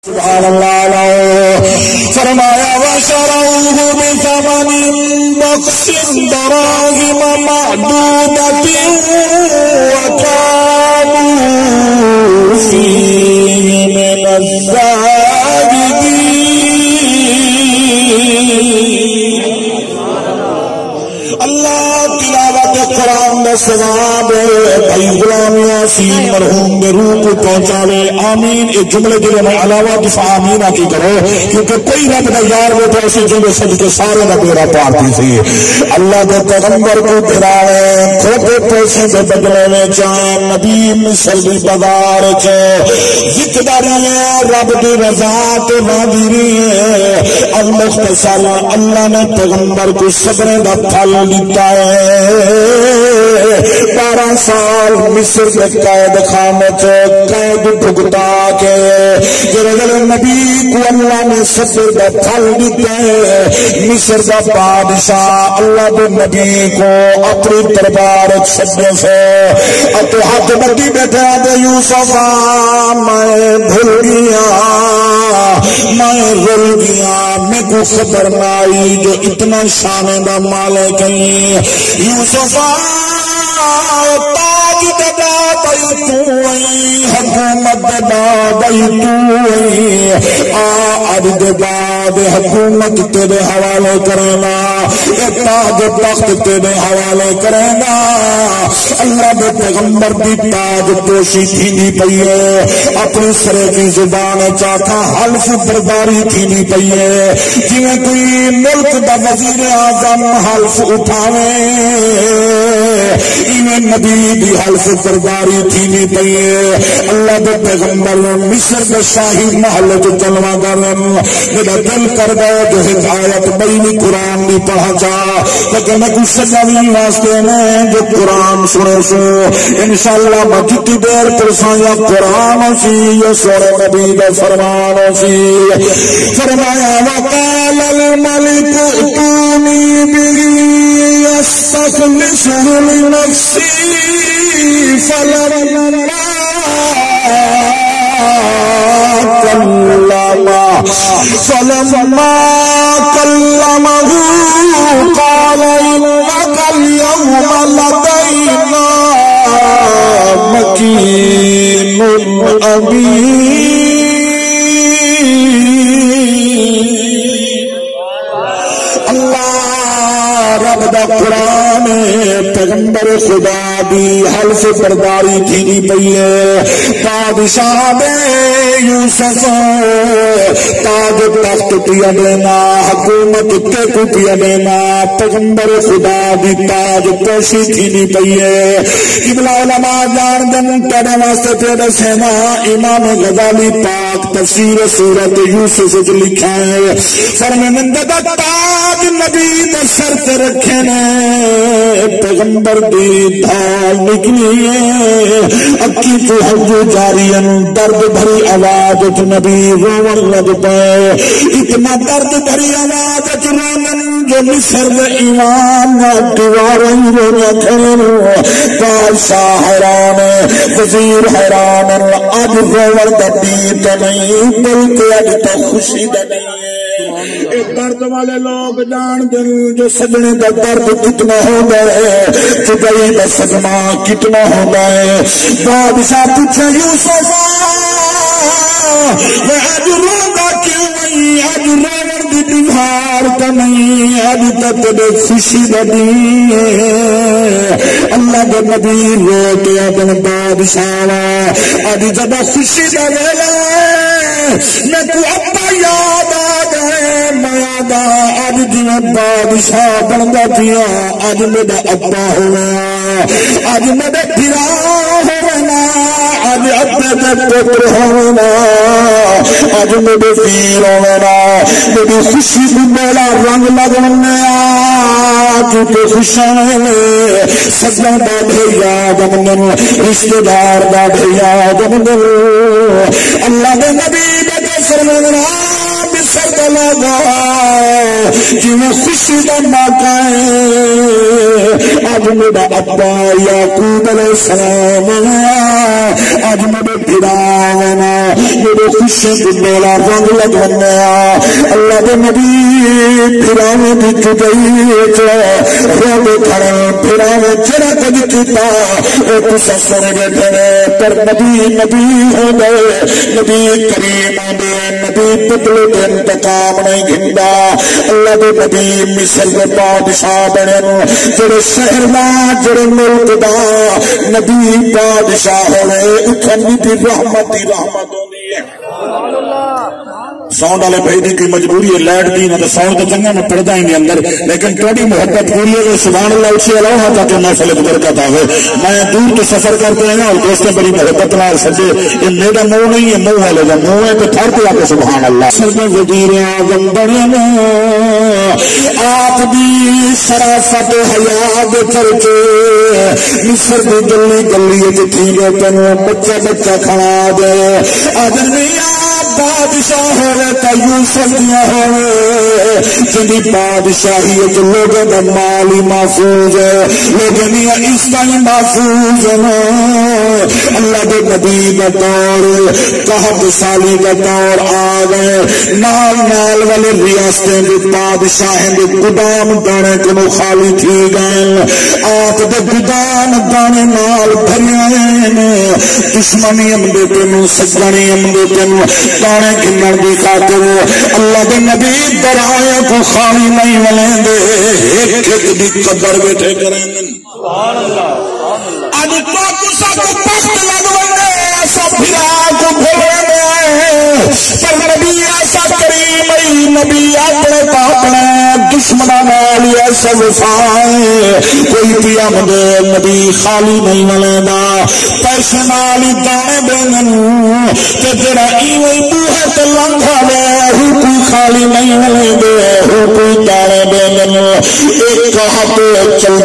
سبحان اللہ فرمایا وشروه بثمن بخس دراهم معدودة وكانوا فيه من الزاهدين اللہ تلاوت قرآن دا ثواب بھائی غلام یاسین مرحوم دے روح کو پہنچاوے آمین. ایک جملے دے میں علاوہ دفاع آمین آتی کرو کیونکہ کوئی رب دا یار وہ تو ایسے جملے سج کے سارے دا بیڑا پارتی سی. اللہ دے پیغمبر کو پھراوے کھوٹے پیسے دے بدلے میں چاہ نبی مصر دی بازار چ ذکرداری رب دی رضا تے نادری المختصر اللہ نے پیغمبر کو صبر دا پھل دیتا ہے. 12 سال مصر کے قید خانے قید بھگتا کے جب نبی کو اللہ نے صبر دا پھل دیتا ہے. مصر دا بادشاہ اللہ دے نبی کو اپنی دربار چھڑنے سے تو ہاتھ بڑی بیٹھا دے یوسف میں بھول گیا میں رل گیا میں کو خبر نہ آئی جو اتنا شان دا مالک ہے. یوسف تاج دبا بئی تو حکومت دبا بئی تو آج دے بعد حکومت تیرے حوالے کرنا تاج تخت تیرے حوالے کرنا. اللہ دے پیغمبر دی تاج پوشی تھی پئی ہے اپنی سرے کی زبان چاکا حلف برداری تھی پئی ہے جی کوئی ملک دا وزیر اعظم حلف اٹھاوے ایویں نبی دی حلف برداری تھی پئی ہے. اللہ دے پیغمبر مصر دے شاہی محل چ چلوا کرن میرا دل کر گیا جو ہدایت بئی قرآن دی پڑھا جا لیکن میں کچھ سجاوی واسطے میں جو قرآن سنے سو انشاءاللہ میں جتنی دیر پرساں یا قرآن سی یا سورہ نبی دا فرمان سی. فرمایا وقال الملك ائتوني به استخلصه لنفسي فلما كلمه قال إنك اليوم لدينا مكين أمين. اللہ رب دا قرآن پیغمبر خدا دی حلف برداری تھی پئی ہے. بادشاہ دے یوسف تاج تخت پیا دینا حکومت تے کو پیا دینا پیغمبر خدا دی تاج پوشی تھی پئی ہے. قبلہ علماء جان دن تیرے واسطے تیرے سینا امام غزالی پاک تفسیر سورت یوسف وچ لکھا ہے فرمانندہ دا تاج نبی دے سر تے رکھے نے پیغمبر دی دھال نکلی ہے اکی تو ہنجو جاری درد بھری آواز نبی روون لگ پائے. اتنا درد بھری آواز روون جو مصر ایمان دیواریں رونا کھڑے بادشاہ حیران وزیر حیران اب روون دا بیت نہیں بلکہ اب تو خوشی دا نہیں. درد والے لوگ جان دل جو سجنے کا درد کتنا ہو گئے جدائی کا صدمہ کتنا ہو گئے. بادشاہ پوچھے یوسف میں آج روگا کیوں نہیں آج روڑ دی بہار کا نہیں آج تک دے خوشی دے. اللہ دے نبی روتے اپن بادشاہ آج جب خوشی دے میں کو ابا یاد آ گئے میادا آج جی بادشاہ بنتا پیا آج میرا ابا ہونا آج میرے پھرا ہونا آج ابے دے پتر ہونا آج میرے پیر ہونا میری خوشی بھی میرا رنگ لگنا کیونکہ خوشاں سجن ڈاڈے یاد من رشتے دار ڈاڈے یاد من. اللہ دے نبی دے فرمانا مصر چلا گا جی میں خوشی کا موقع ہے اج میرا ابا یعقوب علیہ السلام اج میرے پھراونا میرے خوشی کو میرا رنگ لگنا اللہ دے نبی پھراوے دی جدائی روڈ کھڑے پھراوے جڑا کچھ کیتا اے تسا سن بیٹھے پر نبی نبی ہو گئے نبی کریم آدھے نبی پتلے کے انتقام نہیں گھندا اللہ دے نبی مصر کے بادشاہ بنے جڑے شہر دا جڑے ملک دا نبی بادشاہ ہوئے اتنی بھی رحمت ہی رحمت ہوندی ہے ساؤنڈ والے بھائی کی مجبوری ہے لائٹ دی نہ تو ساؤنڈ تو چنگا میں پڑھتا ہی اندر لیکن تھوڑی محبت پوری ہے سبحان اللہ اچھی اللہ تاکہ محفل برکت آئے میں دور تو سفر کرتے ہیں اور دوستیں بڑی محبت نال سجے یہ میرا منہ نہیں ہے منہ والے کا منہ ہے تو تھر پہ آ کے سبحان اللہ سر میں وزیر اعظم بنے آپ بھی شرافت حیا دے چرچے مصر دی گلی گلی تھی گے تین بچہ بچہ کھڑا دے اگر نہیں بادشاہ ہوئے تا یوسف دیا ہوئے جنی بادشاہی ہے جو لوگوں کا مال ہی محفوظ ہے لوگوں نے عزت ہی محفوظ ہے اللہ کے نبی کا دور قحط سالی کا دور آ گئے نال نال والے ریاستیں بھی بادشاہیں بھی گدام دانے کو خالی تھی گئے آپ دے گدام دانے نال بھرے دشمنی امدے تینوں سجنی امدے تینوں دانے گنن دی خاطر اللہ دے نبی درائے کو خالی نہیں ملیں دے ایک ایک دی قدر بیٹھے کریں گے سبحان اللہ آج تو کسا کو پخت لگونے سب بھرا کو بھولے پر نبی ایسا کریم نبی اپنے پاپنے دشمنہ نالی ایسا وفائے کوئی پیا مدے نبی خالی نہیں ملینا پیسے نالی دانے بینن تے جڑا ایوئی بوہے تے لنگھا لے ہو کوئی خالی نہیں ملے دے ہو کوئی دانے بینن ایک کہت چل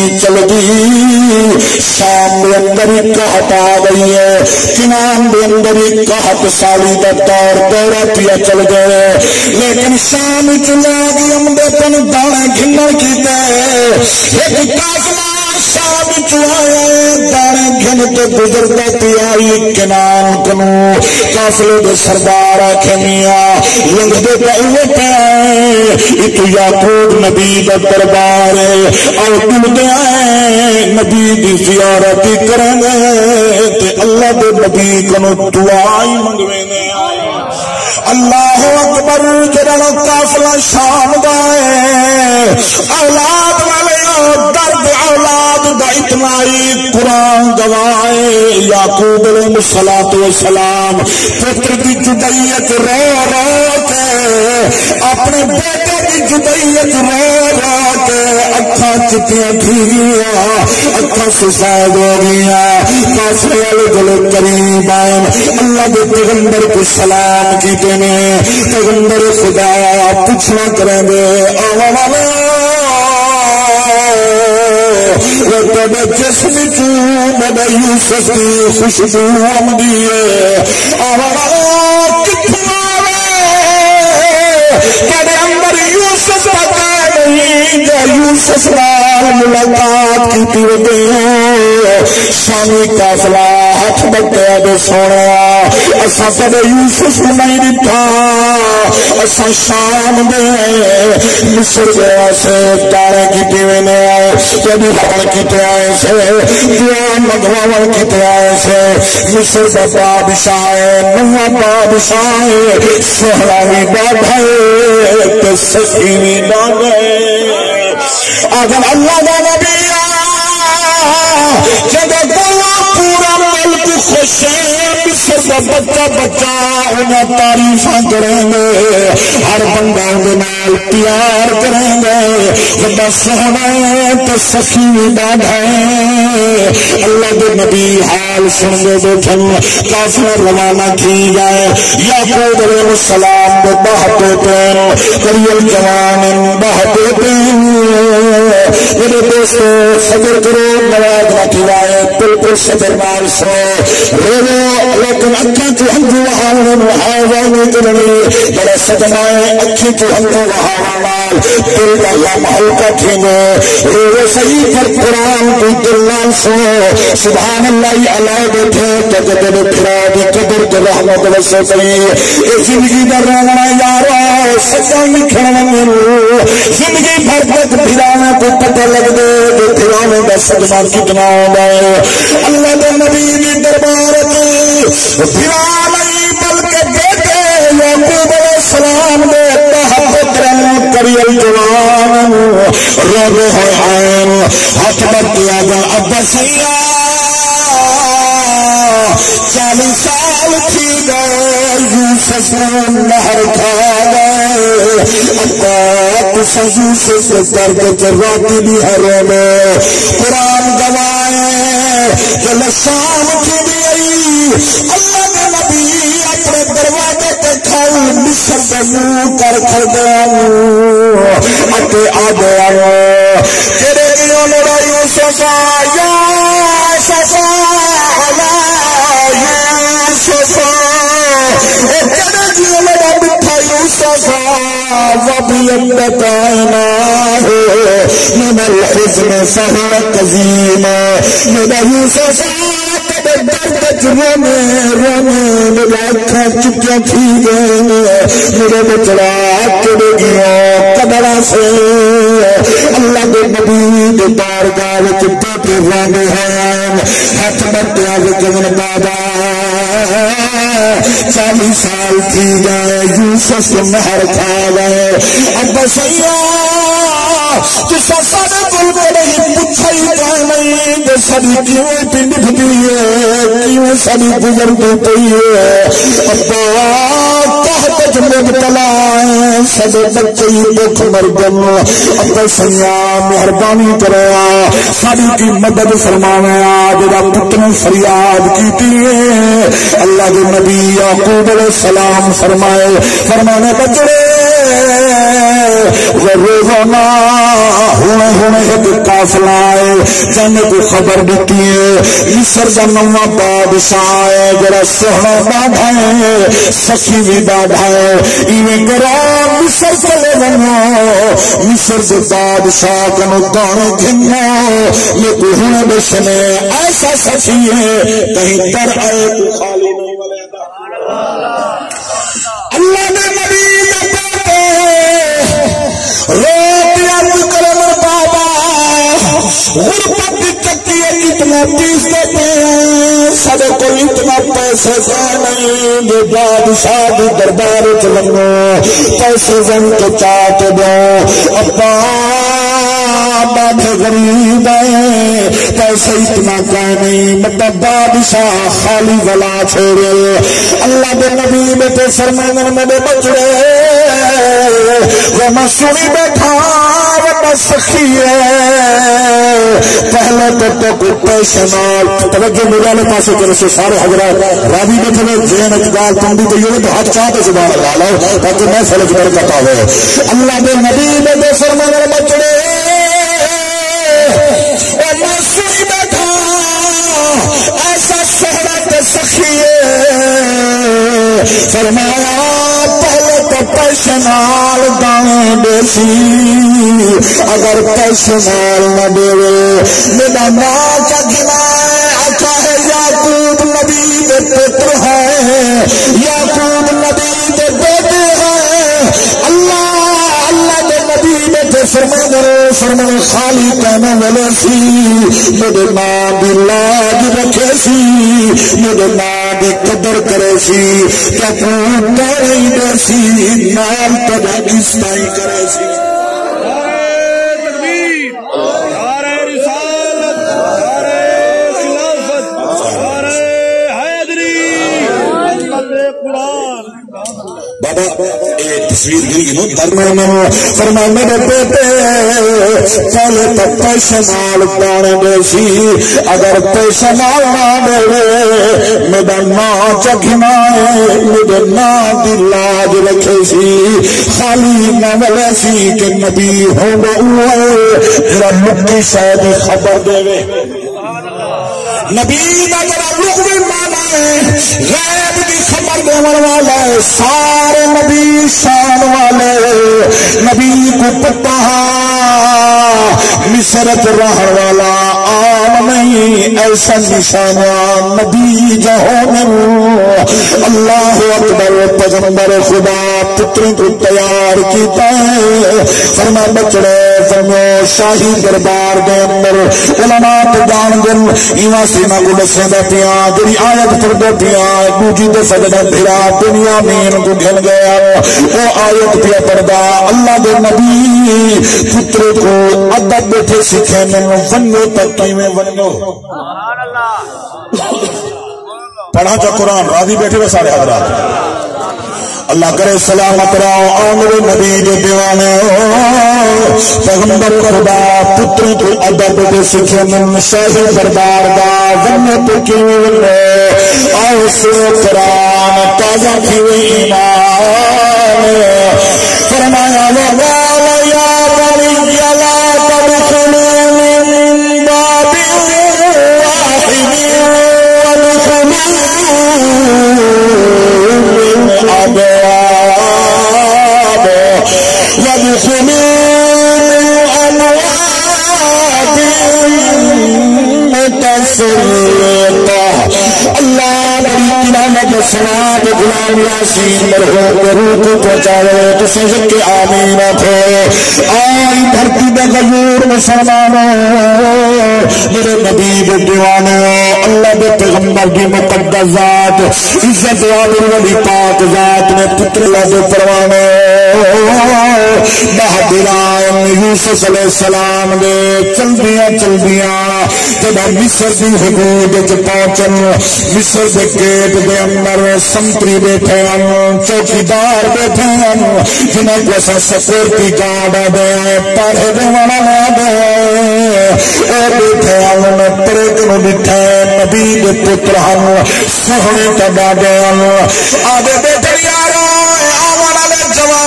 دی شام دے اندر ہی کہت آ گئی ہے کنان دے اندر ہی کہت سالی دا دورہ پیا چل گئے لیکن شام چلے گی ہم دے پن دانے گھنر کی دے ایک کافلہ شام چلائے دانے گھن تو گزرتا پیائی کنان کنو کافلے دے سردار آکھے میاں لنگ دے پہلے پہ اتو یعقوب نبی دا دربار اور دل دے آئے نبی دی زیارتی کریں گے تے اللہ دے نبی کنو دعائی منگوے نے آئے اللہ اکبر جڑا قافلہ شام دا ہے اولاد والے درد اولاد دا اتنا ہی قرآن گواہے یعقوب علیہ السلام پتر کی جدائیت رو رو کے اپنے بیٹے کی جدائیت رو رو کے اکھاں چٹیاں تھی گیا اکھاں سفید ہو گیا قافلے والے گلے قریب آئے اللہ کے پیغمبر کو سلام کی دینے پیغمبر خدا پوچھنا کریں گے تیرے جسم چ یوسف کی خوشبو آمدی ہے کتنا تیرے اندر یوسف کا نہیں جو یوسف نال ملاقات کی پیتے ہیں شامی قافلہ ہاتھ بٹیا دے سونے اسا تیرے یوسف نہیں دتا اسا شام دے مصر دے سے دارے کی پیوے نے کبھی ہر کیتے آئے سے دعا مگواون کیتے آئے سے مصر دا بادشاہ نوا بادشاہ سہراوی بادھائے تے سخیوی ڈاگے اگر اللہ دا نبی جب پورا ملک خوش ہے مصر کا بچہ بچہ انہیں تعریفاں کریں گے ہر بندہ نال پیار کریں گے بڑا سونا تو سخی ڈاڈا اللہ کے نبی حال سن دے بیٹھن قافلہ روانہ کی جائے یعقوب علیہ السلام کو بہتے پین کریل جوان بہتے پین میرے دوستو صبر کرو نواز نہ کھلائے بالکل صبر مار سو رو لیکن اکھاں تو ہنجو وہاون ہاوا نہیں کرنی بڑا صدمائے اکھی تو ہنجو وہاون نال دل دا لمحہ ہلکا تھیندے رو صحیح پر قرآن تو دل نال سنو سبحان اللہ علیہ بیٹھے تجدد پھرا دی قدر تے رحمت وسے پئی اے زندگی دا رونا یارو سچا لکھن میرو زندگی بھر تک پھرانا کو پتہ لگ دے کہ پھرانے دا صدمہ کتنا ہوندا ہے اللہ دے نبی دی دربار تے پھرا نہیں بلکہ بیٹے یعقوب علیہ السلام دے تحت کرم کری الجوان رو رو عین ہاتھ بر دیا جا ابسیا 40 سال تھی گئے یوسف نہر کھا گئے ابا تو سجو سے درد جراتی بھی ہروں میں قرآن گوائے کہ لشام کی بھی آئی اللہ نے نبی اپنے دروازے تے کھاؤ مصر دے منہ کر کر دیا اتے آ گیا تیرے لیوں لڑا یوسف یا صفا وَبِيَمَّتَ عَيْنَاهُ مِنَ الْحُزْنِ فَهُوَ كَظِيمٌ میرا یوسف درد رونے میرا اکھاں چکیاں تھی گئے میرے بچڑا چڑے گیا قبرہ سے اللہ دے نبی دے بارگاہ وچ بیٹھے رہنے ہیں ہاتھ بٹیا جمن بابا 40 سال تھی گئے یوسف نہر کھا گئے اب سیا تو سارے کل نہیں پوچھا ہی نہیں تو ساری کیوں پنڈ پھٹی ہے کیوں ساری گزر پئی ہے ابا تحت مبتلا ہے سب بچے دکھ مردم اب سیا مہربانی کرا ساری کی مدد فرمایا جا پتن فریاد کی اللہ کے نبی یعقوب علیہ السلام فرمانے بچڑے روزانہ ہونے ایک قافلہ آئے جانے کو خبر دیتی ہے مصر کا نواں بادشاہ ہے جڑا سونا بادھا ہے سخی بھی بادھا ہے ایویں کرا مصر چلے بنو مصر کے بادشاہ کنو دانے گھنو یہ کو ہونے بشنے ایسا سخی ہے کہیں تر آئے تو خالی نہیں والے اللہ نے نبی غربت کی چکی اتنا پیس دیتے ہیں سب کو اتنا پیسے نہیں جو بادشاہ بھی دربار چلنگو پیسے زن کے چاٹ دو ابا باندھے غریب ہیں پیسے اتنا کہیں نہیں مطلب بادشاہ خالی ولا چھوڑے اللہ کے نبی میں تے فرمانے میں بچڑے وہ میں سنی بیٹھا وہ سخی ہے پہلے تو کوئی پیسے نال توجہ میرے پاسے کرے سے سارے حضرات راوی بیٹھے ہوئے ذہن اقبال تم بھی کہیے تو ہاتھ چاہتے زبان لگا لو تاکہ میں فلک برکت آوے اللہ کے نبی میں بے فرمانے بچڑے اور میں سنی بیٹھا ایسا شہرت سخی فرمایا پہلے تو پیسے نال دانے دیسی اگر پیسے نال نہ دے میرا ماں کا گنا آتا ہے یعقوب نبی دے پتر ہے یعقوب نبی دے بیٹے ہیں اللہ دے نبی بیٹے فرمان خالی کہنا والے سی میرے ماں بھی لاج رکھے سی میرے ماں بھی قدر کرے سی کیا پوری دے سی نال تجا کس طرح کرے سی بابا تصویر گئی درمیان فرمایا میرے بیٹے پہلے تو پیسے نال دانے دے سی اگر پیسے نال نہ دے میرا ناں چکھنا ہے میرے ناں دی لاج رکھے سی خالی نہ ملے سی کہ نبی ہوگا جڑا مٹی شاید خبر دے نبی دا جڑا لغوی معنی غیب کی خبر دینے والا ہے، سارے نبی شان والے نبی کو پتہ مصر رہن والا عام نہیں، ایسا نشانہ نبی جہان اللہ اکبر پیغمبر خدا پتر کو تیار کیتا ہے، فرما بچڑے فرمو شاہی دربار دے اندر علماء تو جان دن ایواں سینا کو دسے دا پیا جڑی آیت پڑھ دے پیا دوجی دے سجدہ بھرا دنیا مین کو گھن گیا او آیت پیا پڑھدا اللہ دے نبی پتر کو ادب بیٹھے سکھے میں ونو تک کیویں ونو سبحان اللہ پڑھا جا قرآن راضی بیٹھے ہوئے سارے حضرات اللہ کرے سلامت رہو آمر نبی دے دیوانے پیغمبر خدا پتر کو ادب دے سکھے من شاہی دربار دا ونو تو کیویں ونو آؤ سو قرآن تازہ کیویں ایمان فرمایا وَقَالَ يَا بَنِيَّ لَا تَدْخُلُوا مِن بَابٍ وَاحِدٍ سناد غلام یاسین مرحوم کے روح کو پہنچاوے تو سجد کے آمین تھے آئی دھرتی دے غیور مسلمانوں میرے نبی دے دیوانے اللہ دے پیغمبر کی مقدس ذات عزت والی پاک ذات نے پتر اللہ دے پروانے بہادران یوسف علیہ السلام دے چل دیاں جب مصر دی حدود وچ پہنچن مصر دے گیٹ دے اندر سنتری بیٹھے ہیں چوکیدار بیٹھے ہیں جنہیں کو ایسا سکورٹی گارڈ دے پڑھے دے والا دے اے بیٹھے ہیں انہیں پڑے کنو بیٹھے نبی دے پتر ہم سہنے تبا دے آدھے بیٹھے یارو آوانا لے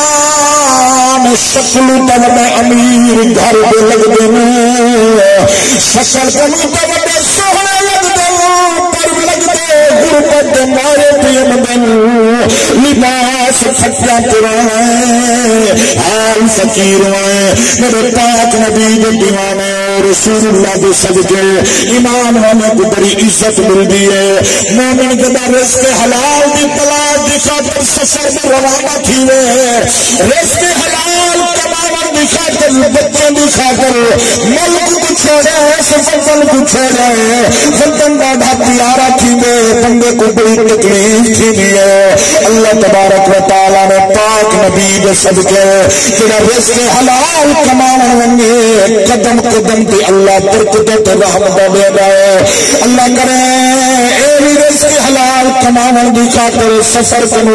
جوان شکل تب میں امیر گھر دے لگ دے شکل کنو تب میں سہنے لگ دے پر لگ دے غربت مارے پیم دن لباس پھٹیا پرانے حال فقیر ہوئے میرے پاک نبی دے دیوانے رسول اللہ دے صدقے ایمان ہونے کو بڑی عزت مل دی ہے مومن کے بعد رزق حلال دی تلاش دی خاطر سفر میں روانہ تھی رزق حلال کماون دی خاطر بچوں دی خاطر ملک کو چھوڑے سفر کو چھوڑے وطن ڈاڈا پیارا تھی بندے کو بڑی تکلیف تھی ہے اللہ تبارک و تعالی نے پاک نبی دے صدقے جڑا رزق حلال کماون ونگے قدم قدم تے اللہ برکت تے رحمت دے گئے اللہ کرے اے بھی رزق حلال کماون دی خاطر سفر کنو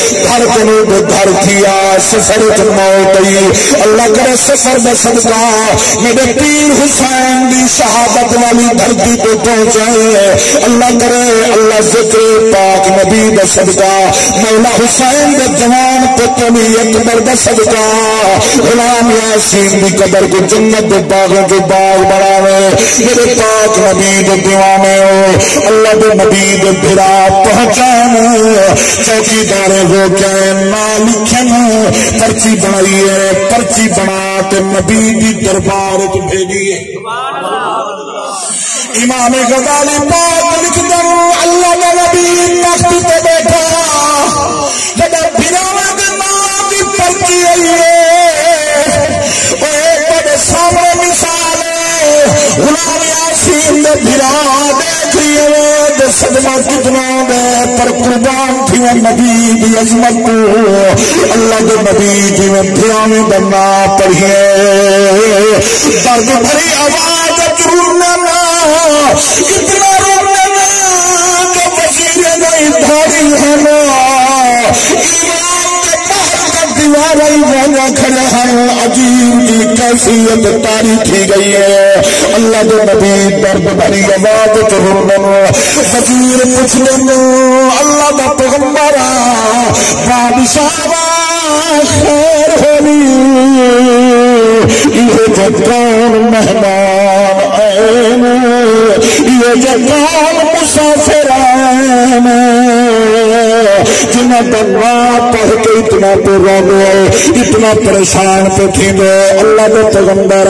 دے گھر کیا سفر تے موت ہی اللہ کرے سفر دا صدقہ میرے پیر حسین دی شہادت والی دھرتی تے پہنچائے اللہ کرے اللہ ذکر پاک نبی دا صدقہ مولا حسین دے جوان پتر اکبر دا صدقہ غلام یاسین دی قبر کو جنت دے باغوں کے باغ بڑھاوے میرے پاک نبی دے دیوانے ہو اللہ دے نبی دے بھرا پہنچانے چوکیدارے وہ کہے نہ لکھن پرچی بنائیے پرچی بنا تے نبی دی دربار کو بھیجیے امام غزالی پاک لکھ دوں اللہ کا نبی تخت پہ بیٹھا جب بھرانے کے نام کی پرچی آئی ہے وہ ایک بڑے سامنے مثال ہے غلام یاسین نے بھرا دیکھ لیے صدمہ کتنا دے پر قربان تھی وہ نبی دی عظمت کو اللہ کے نبی جی میں بھرانے بننا پڑھیے درد بھری آواز رونا اتنا رونا کہ وزیر نہیں دھاڑی ہے نا دیوار والا کھڑا ہے عجیب کی کیفیت تاریخی گئی ہے اللہ کے نبی درد بھری آواز تو وزیر پوچھ لیں اللہ کا پیغمبر بادشاہ خیر ہولی یہ جگان مہمان آئے یہ جگان مسافر آئے دعا پڑھ کے اتنا تو رو گئے، اتنا پریشان پہ تھی گے۔ اللہ دے پیغمبر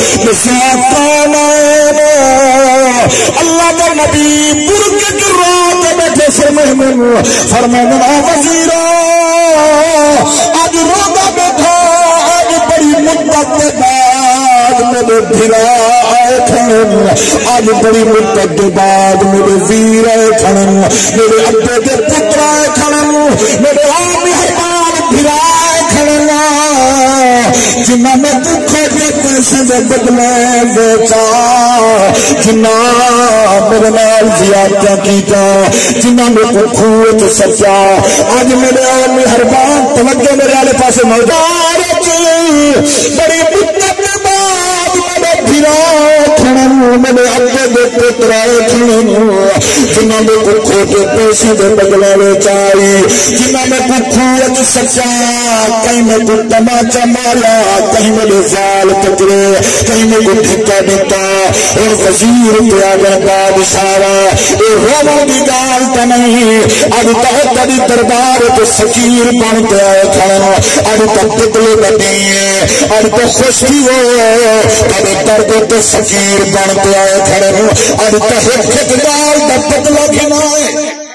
اللہ کا نبی برکے کی رات بیٹھے فرمانا وزیرا آج روزہ بیٹھا، آج بڑی مدت کے بعد میرے بھرا آئے کھڑن، آج بڑی مدت کے بعد میرے ویر آئے کھڑن، میرے ابے کے پتر آئے کھڑن، میرے آمی حیمان بھرا آئے کھڑن، جنہ میں دکھے کے پیسے دے بدلے بیچا، جنہ میرے نال زیادہ کیتا، جنہ میں کو خوت سچا، آج میرے آمی حربان توجہ میرے آلے پاسے موجود بڑی مدت کے بعد میرے بھرا کھڑن، میرے ابے دے پتر آئے کھڑن، جنہ میں کو کھوٹے پیسے دے بدلے بیچائی، جنہ میں کو خوت سچا، کہیں میں کو تماچا مارا، کہیں میرے زال پکڑے، کہیں میں کو ٹھکا دیتا، اور وزیر پہ آگر بادشاہ اے روموں کی گال تا نہیں، اب تک تری دربار تو سکیر بن کے آئے کھانا، اب تک بدلے بدی ہے، اب تو خوشی ہو، اب درد تو سکیر بن کے آئے کھڑے، اب تک خددار دا بدلہ گھنائے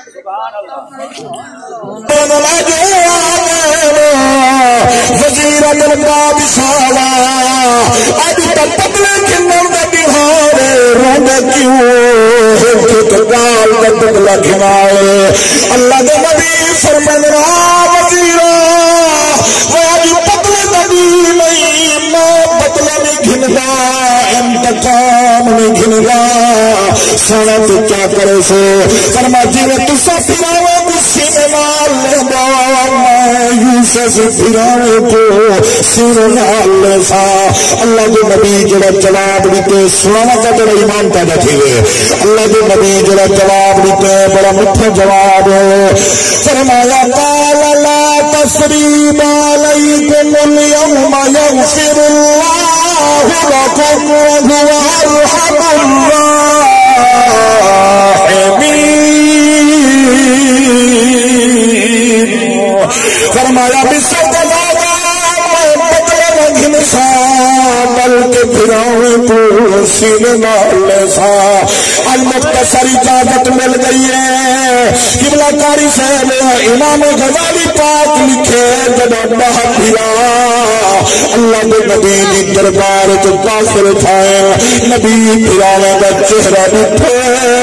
وزیر اعظم بادشاہ اب تک بدلے گھنن دا بہارے روندے کیوں خددار دا بدلہ گھنائے۔ اللہ دے نبی فرمانا وزیرا آج بدلے نبی نہیں، میں بدلہ نہیں گھندا، انتقام نہیں گھندا، سونا تو کیا کرے سو فرما جی میں تسا پھراوے کو سینے نال لے دا، میں یوسف پھراوے کو سینے نال لے سا۔ اللہ کے نبی جڑا جواب دیتے سنانا کا جڑا ایمان پیدا تھی گئے، اللہ کے نبی جڑا جواب دیتے بڑا مٹھا جواب ہے، فرمایا قال لا تثریب علیکم اليوم یغفر اللہ لکم وهو ارحم الراحمین۔ فرمایا بسد بلکہ پھراؤں کو سینے نال سا۔ المختصر اجازت مل گئی ہے، قبلہ کاری صاحب امام غزالی پاک لکھے جب باہر پھرا اللہ کے نبی دی دربار تو کافر اٹھائے، نبی پھرانے کا چہرہ دکھے،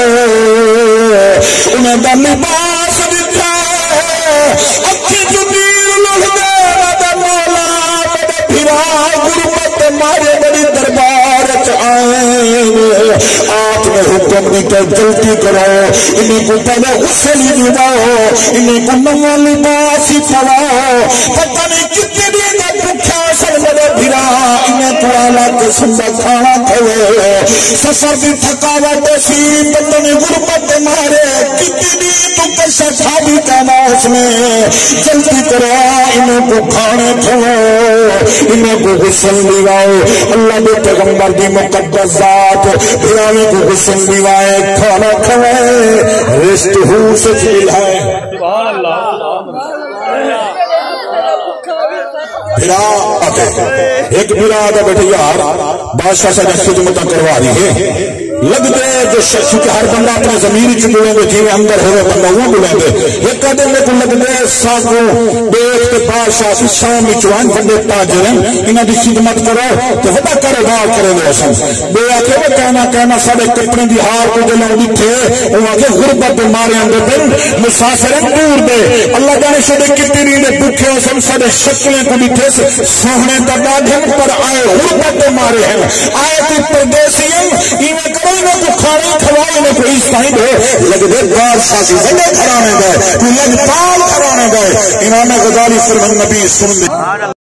انہیں دا لباس دکھا، اکھی جبیر لڑھدے دا مولا بڑے پھرا غربت مارے بڑی دربار آئے، آپ نے حکم دیتا جلدی کرو، انہیں کو پہلے غسل ہی دلاؤ، انہیں کو نیا لباس ہی پڑاؤ، پتہ نہیں کتنے دن کا بھوکا سر میرے بھرا، انہیں پرانا قسم کا کھانا کھوئے، سفر بھی تھکاوٹ سی، پتہ نہیں غربت مارے کتنے دن تو کیسا شادی کا موس میں، جلدی کرو انہیں کو کھانے کھوئے، انہیں کو غسل دلاؤ۔ اللہ کے پیغمبر کی مقدس ذات پھرانے کو غسل دیوائے، کھانا کھوائے، رشت ہو سے چلائے، پھرا آتے ایک پھرا آتا بیٹھے یار بادشاہ سے خدمت کروا دی ہے، لگ دے جو شخص کے ہر بندہ اپنے ضمیر چ بولیں گے جی اندر ہوئے بندہ وہ بولیں گے، ایک کہتے ہیں کہ لگ دے ساگو بیٹھ کے بادشاہ سے شام چوان بندے تاجر ہیں، انہیں دی خدمت کرو تو وڈا کاروبار کریں گے اساں بے آکھے وہ کہنا سارے کپڑے دی ہار کو جلوں دکھے وہ آکھے غربت مارے اندر دن مسافر دور دے، اللہ جانے سارے کتنی نے بھوکے سب سارے شکلیں کو دکھے سوہنے دبا دھن پر آئے غربت مارے ہیں، آئے کوئی پردیسی ہیں ایویں کرو نہ تو کھانے کھوائی نہ کوئی استعمال ہے، لگ دے بادشاہ سے زندے کھڑانے گئے، کوئی لگ پال کھڑانے گئے، امام غزالی فرمان نبی سن دے